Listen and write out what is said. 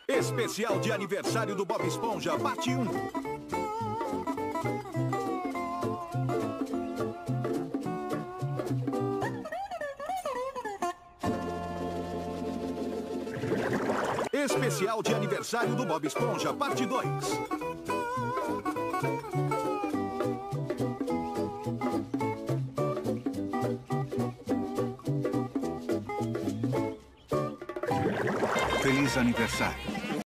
Especial de aniversário do Bob Esponja, parte 1. Especial de aniversário do Bob Esponja, parte 2. Feliz aniversário.